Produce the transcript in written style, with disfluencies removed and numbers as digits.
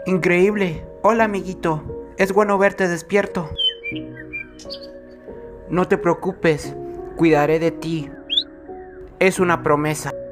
Increíble. Hola, amiguito. Es bueno verte despierto. No te preocupes, cuidaré de ti. Es una promesa.